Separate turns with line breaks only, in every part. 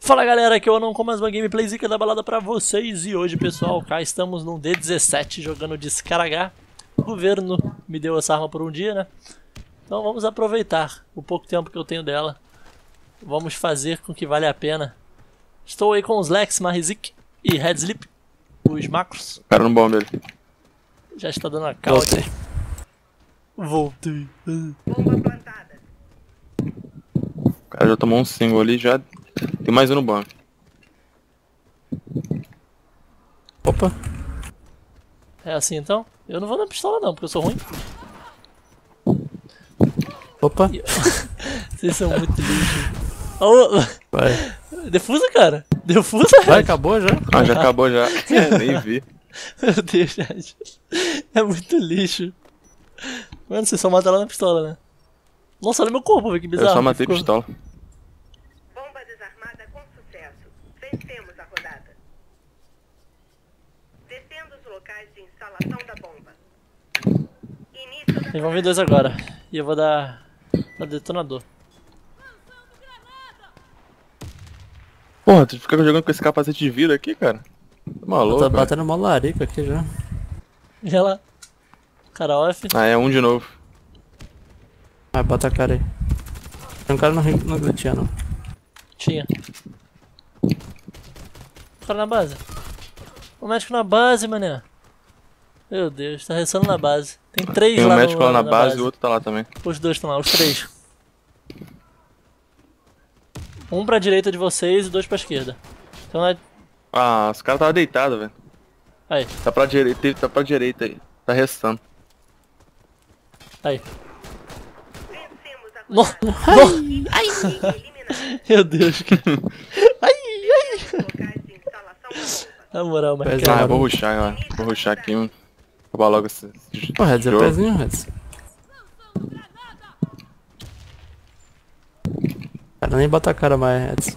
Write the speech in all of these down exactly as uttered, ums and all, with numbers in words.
Fala galera, aqui é o Anão com mais uma gameplay zica da balada pra vocês. E hoje, pessoal, cá estamos num D dezessete jogando de Scar H. O governo me deu essa arma por um dia, né? Então vamos aproveitar o pouco tempo que eu tenho dela. Vamos fazer com que vale a pena. Estou aí com os Lex, Marizik e Headslip, os macros.
Cara no bomba ele.
Já está dando a cal aqui. Voltei.
Bomba plantada.
O cara já tomou um single ali, já tem mais um no banco.
Opa. É assim então? Eu não vou na pistola não, porque eu sou ruim.
Opa.
Vocês são muito lixo. Oh,
Vai.
defusa, cara. Defusa,
Vai,
Red.
acabou já?
Ah, já acabou já. Nem vi.
Meu Deus, Red. É muito lixo. Mano, você só mata lá na pistola, né? Nossa, olha meu corpo, velho, que bizarro.
Eu só matei
ficou.
pistola.
Bomba desarmada com sucesso. Vencemos a rodada. Detendo os locais de instalação da bomba. Início da
Eles vão vir dois agora. E eu vou dar... dar detonador.
Porra, tu fica jogando com esse capacete de vidro aqui, cara? Tá maluco,
Tá
velho.
batendo uma larica aqui já.
E ela... Cara off.
Ah, é um de novo.
Vai, bota a cara aí. Tem um cara no ringue, não tinha não.
Tinha. O cara na base. O médico na base, mané. Meu Deus, tá restando na base. Tem três
Tem um
lá
médico
no,
lá na base e o outro tá lá também.
Os dois estão lá, os três. Um pra direita de vocês e dois pra esquerda. Então é...
Ah, os caras tava deitado, velho.
Aí,
Tá pra direita, tá pra direita aí. Tá restando.
aí.
vencemos a
No,
rodada.
no.
Eliminado.
Meu Deus, cara. Ai, ai.
Locais de instalação da bomba.
Na moral, mas
Pois
Ah,
cara.
eu vou rushar, ó. Vou rushar aqui, mano. Acabar logo esse, esse
Ô, Reds, é
jogo.
pezinho, Reds. Cara, nem bota a cara mais, Reds.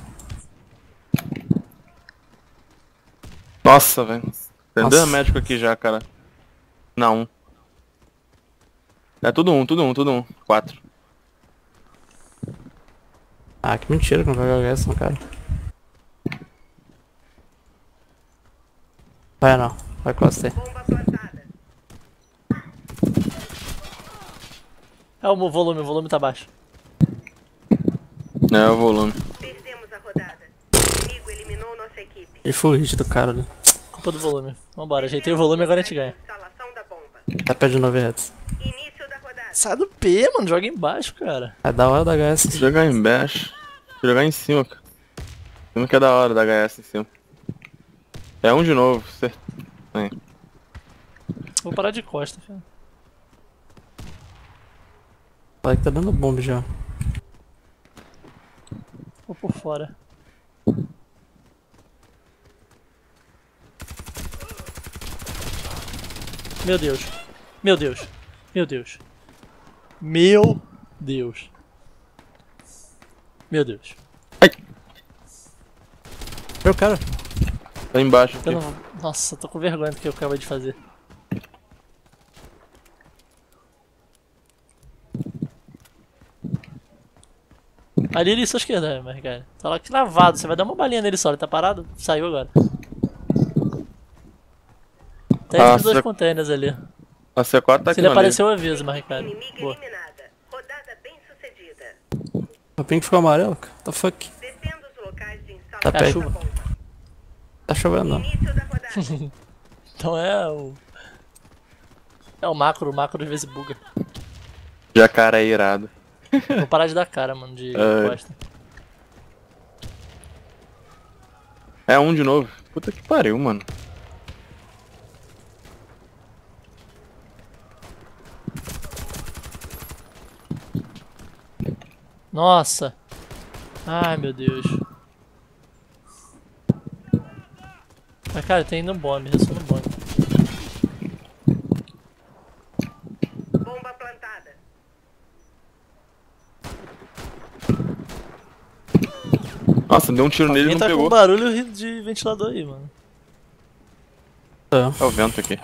Nossa, velho. Tem dois
Nossa.
médicos aqui já, cara. Não, um. É tudo um, tudo um, tudo um. Quatro.
Ah, que mentira que não vai jogar essa, não, cara. Vai não, vai costa aí.
Bomba plantada.
É o volume, o volume tá baixo.
É o volume.
Perdemos a rodada. O inimigo eliminou nossa equipe.
E full hit do cara ali.
Culpa do volume. Vambora, ajeitei o volume e agora a gente ganha.
Instalação da bomba.
Tá pé de novo, Reds.
Início da rodada.
Sai do P, mano, joga embaixo, cara.
É da hora da H S.
Jogar embaixo. Jogar em cima, cara. Não que é da hora da H S em cima. É um de novo, certo? É.
Vou parar de costa, filho.
Olha que tá dando bomba já.
Vou por fora. Meu Deus. Meu Deus. Meu Deus. Meu Deus. Meu Deus.
Meu cara.
Tá embaixo aqui.
Eu não... Nossa, tô com vergonha do que eu acabei de fazer. Ali ele à sua esquerda, mas cara. Tá lá cravado, você vai dar uma balinha nele só, ele tá parado? Saiu agora. Tá entre
Ah,
os dois
você-
containers ali.
A C quatro tá aqui
Se ele
no
apareceu, eu aviso, mas cara.
Inimiga
Boa.
eliminada. Rodada bem sucedida.
O pink ficou amarelo, cara. What the fuck?
Detendo os locais de
Tá
instalação
pé.
da
É chuva.
bomba.
Tá chovendo não.
Início da rodada.
Então é o. É o macro, o macro às vezes buga.
Jacaré é irado.
Vou parar de dar cara, mano, de
É.
costa.
É um de novo. Puta que pariu, mano.
Nossa! Ai meu Deus. Mas cara, tem no bomb, eu sou no bomb.
Bomba plantada.
Nossa, deu um tiro nele e
Alguém
não
tá com
pegou.
barulho de ventilador aí, mano.
Tá.
É o vento aqui.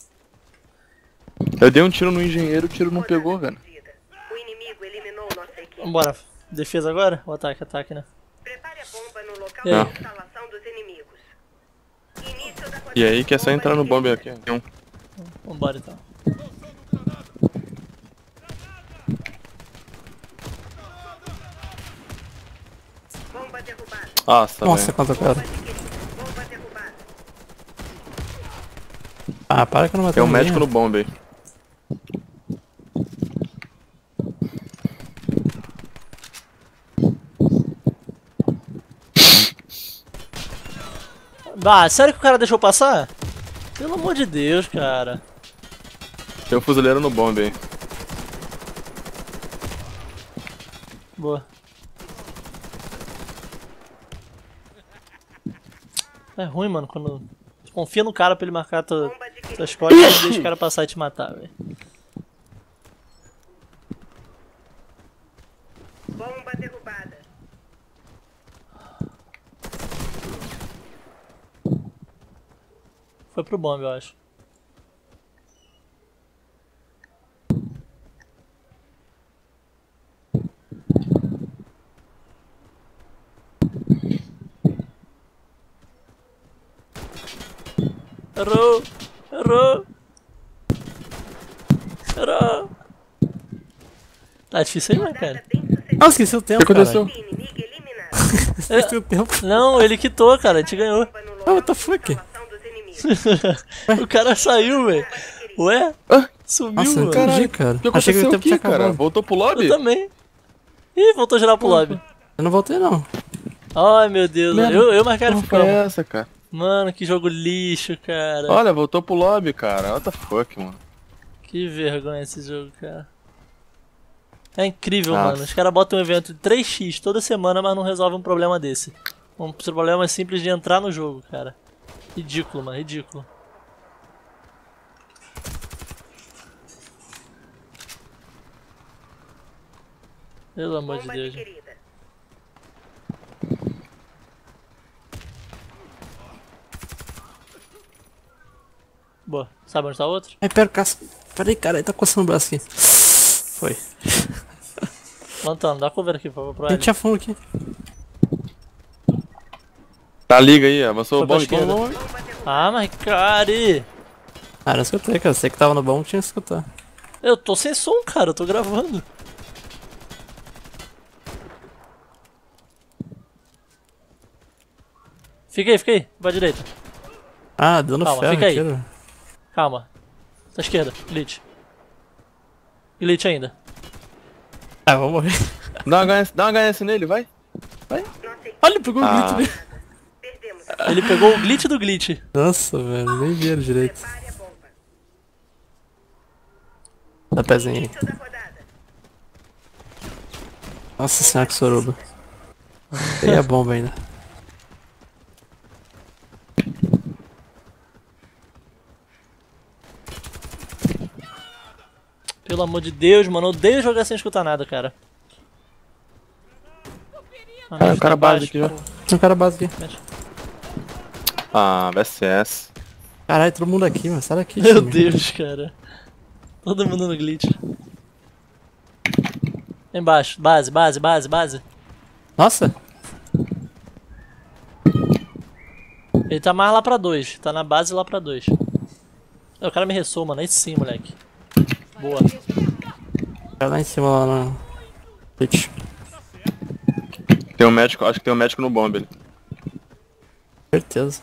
Eu dei um tiro no engenheiro, o tiro não pegou, velho.
O inimigo eliminou nossa equipe.
Vambora. Defesa agora? Ou ataque? Ataque, né?
Prepare a bomba no local
É.
de instalação dos inimigos. Início da rodada.
E aí que é só entrar no bombe aqui. Um.
Vambora então.
Bomba derrubada.
Nossa,
Nossa,
velho.
quanto cara.
Bomba adquirida. Bomba derrubada.
Ah, para que eu não matei
Tem um
ninguém.
médico no bombe aí.
Ah, sério que o cara deixou passar? Pelo amor de Deus, cara.
Tem um fuzileiro no bombe aí.
Boa. É ruim, mano, quando tu confia no cara pra ele marcar tua,
Bomba adquirida.
tuas costas e deixa o cara passar e te matar, velho.
Bomba derrubada.
Foi pro bombe, eu acho. Errou! Errou! Errou! Tá difícil aí, né, cara?
Bem sucedido.
Nossa, esqueci o tempo,
O que aconteceu?
cara.
Inimigo eliminado.
Esqueci o tempo.
Não, ele quitou, cara, a gente ganhou.
Bomba no
Ah,
local
what the
de
fuck?
instalação dos inimigos.
O cara saiu, velho. Ué?
Ah,
Sumiu,
Nossa, eu
mano.
entendi, cara.
o que
Achei que o
aconteceu
tempo tinha
aqui, cara?
acabado.
Voltou pro lobby?
Eu também. Ih, voltou a gerar pro lobby.
Eu não voltei, não.
Ai, meu Deus.
Merda.
Eu, eu marquei
Porra,
esse
foi
campo.
essa, cara?
Mano, que jogo lixo, cara.
Olha, voltou pro lobby, cara. What the fuck, mano.
Que vergonha esse jogo, cara. É incrível,
Nossa.
mano. Os caras botam um evento de três x toda semana, mas não resolvem um problema desse. Um problema simples de entrar no jogo, cara. Ridículo, mano. Ridículo. Pelo amor de
Bomba
Deus.
adquirida.
Boa. Sabe onde tá o outro?
Ai, pera, casco. Pera aí, cara. Ele tá coçando o braço aqui. Foi.
Lantano, dá cover aqui, por favor, pro
Ele
L.
tinha fundo aqui.
Tá, liga aí, avançou
Foi
o
pra
bombe.
esquerda.
Vamos, vamos.
Ah, mas cara.
Ah, não escutei, cara. Você que tava no bom, tinha que escutar.
Eu tô sem som, cara. Eu tô gravando. Fica aí, fica aí. Vai à direita.
Ah, dando
Calma,
ferro
fica aí.
aqui, né?
Calma. Da esquerda. Glitch. Glitch ainda.
Ah, vou morrer.
Dá uma H S, dá uma H S nele, vai.
Nossa equipe
Olha, pegou o
Ah.
glitch dele.
perdemos.
Ele pegou o glitch do glitch.
Nossa, velho. Nem vi ele direito.
Prepare a bomba.
Dá pezinho aí.
Início da rodada.
Nossa senhora, que soruba. Tem a bomba ainda.
Pelo amor de Deus, mano. Eu odeio jogar sem escutar nada, cara. Ah,
Ah, o
mexe
cara
lá
base
embaixo,
aqui já.
pô.
Tem um cara base aqui.
Mexe.
Ah, V S S.
Caralho, todo mundo aqui, mano. Sai daqui,
Meu
time.
Deus, cara. Todo mundo no glitch. Embaixo. Base, base, base, base.
Nossa.
Ele tá mais lá pra dois. Tá na base lá pra dois. É, o cara me ressou, mano. Aí sim, moleque. Boa.
Tá lá em cima, lá no... Pitch.
Tem um médico, acho que tem um médico no bombe ali.
Certeza.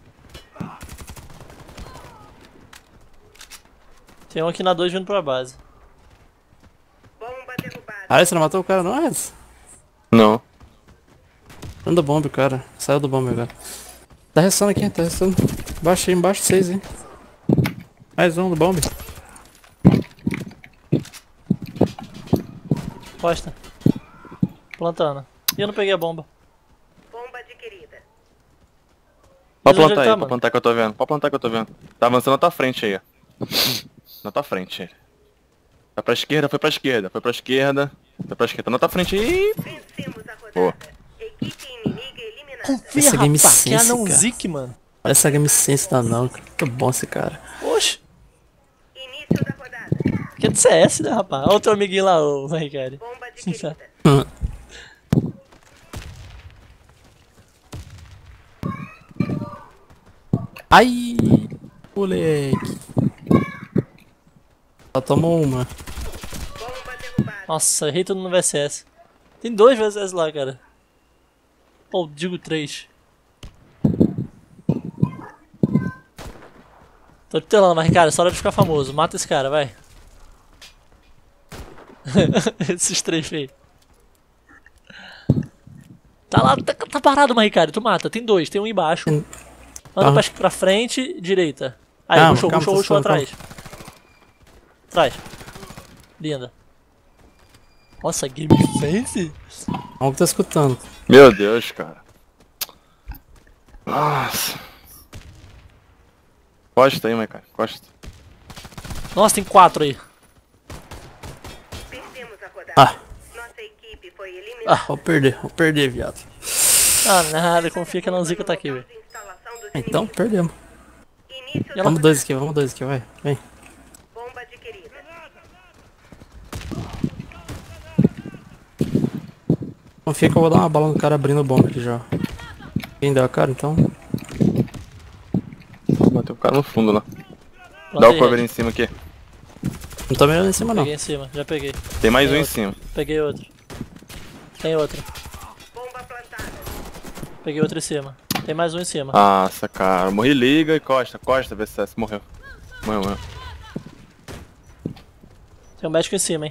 Tem um aqui na dois vindo pra base.
Bomba derrubada.
Ah, você não matou o cara, não, Rez?
Não.
Não do bombe, cara. Saiu do bombe agora. Tá restando aqui, tá restando. Embaixo aí, embaixo, seis, hein. Mais um do bombe.
Costa. Plantando. E eu não peguei a bomba.
Bomba adquirida.
Pode
Mas onde
plantar
ele
aí,
tá,
pode
mano?
plantar que eu tô vendo. Pode plantar que eu tô vendo. Tá avançando na tua frente aí, ó. Na tua frente aí. Tá pra esquerda, foi pra esquerda, foi pra esquerda. Foi pra esquerda, tá na tua frente aí.
Vencemos a rodada.
Boa.
Equipe inimiga eliminada.
Confia,
Essa game
rapaz. Que
sense,
anão
cara.
zique, mano.
Olha essa game sense da não, cara. Muito bom esse cara.
Oxe.
Início da rodada.
Que é de C S, né, rapaz? Olha o teu amiguinho lá, o Ricardo.
Bomba adquirida.
Ai, moleque. Só tomou uma.
Bomba derrubada.
Nossa, errei tudo no V S S. Tem dois V S S lá, cara. Ou digo três. Tô te telando, mas cara, é hora de ficar famoso. Mata esse cara, vai. Esses três feios. Tá lá, tá, tá parado, mas Ricardo, tu mata. Tem dois, tem um embaixo. Anda
Ah.
pra, pra frente, direita. Aí,
Calma,
rushou,
calma,
rushou,
tô
rushou
falando,
atrás. Atrás. Linda. Nossa, game face?
Vamos que tá escutando.
Meu Deus, cara. Nossa. Costa aí, mãe, cara. Costa.
Nossa, tem quatro aí.
Perdemos a rodada.
Ah,
Nossa equipe foi eliminada.
vou perder, vou perder, viado.
Ah, nada, confia que a Nanzica tá aqui, velho.
De instalação dos
Então, perdemos.
inimigos. Início da
Vamos dois aqui, vamos dois aqui, vai. Vem.
bomba adquirida.
Confia que eu vou dar uma bala no cara abrindo bomba aqui já. Quem deu a cara, então?
Bateu o cara no fundo lá.
Pronto,
Dá
aí,
o cover
Red.
em cima aqui.
Não tô mirando em cima, não.
Peguei em cima, já peguei.
Tem mais um
Tem
em
outro.
cima.
Peguei outro. Tem outro.
Bomba plantada.
Peguei outro em cima. Tem mais um em cima.
Nossa, cara. Morri, liga e costa. Costa, V S S. Morreu. Morreu, morreu.
Tem um médico em cima, hein.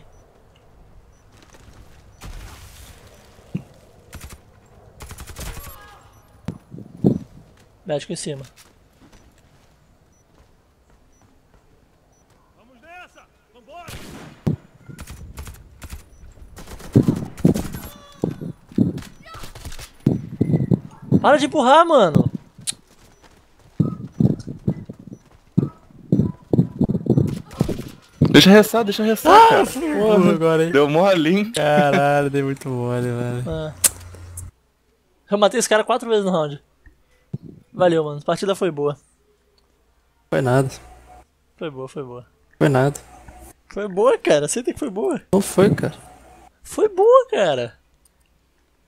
Médico em cima. Para de empurrar, mano.
Deixa ressar, deixa ressar, cara.
Porra, agora, hein?
Deu molinho.
Caralho, dei muito mole, velho.
Ah. Eu matei esse cara quatro vezes no round. Valeu, mano. A partida foi boa.
Foi nada,
Foi boa, foi boa.
foi nada.
Foi boa, cara. Aceita que foi boa.
Não foi, cara.
Foi boa, cara.